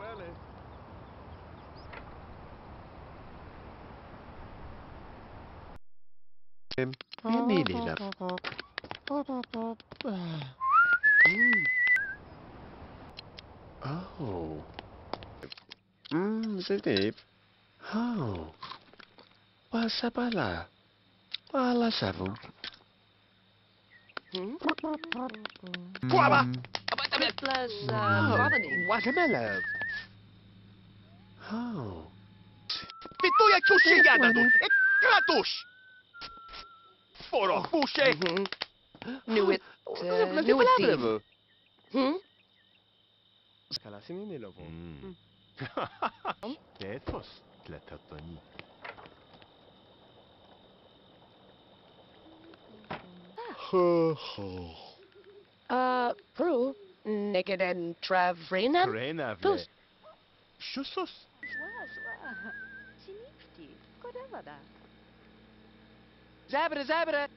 Pienilillä. Oh. Sedap. Oh. Pasa pala. Pala sabu. Guava! Plus, Oh. Provenine. Watermelon! Oh. Vittuja tsushi jäädätu! Kratus! Poro, pushe! Knew it. Knew it deep. Kalasini nilovo. Tetos, tletatoni. Prue. Naked and Travrina. Krenavle. Tus. Shusus. Zabra, zabra.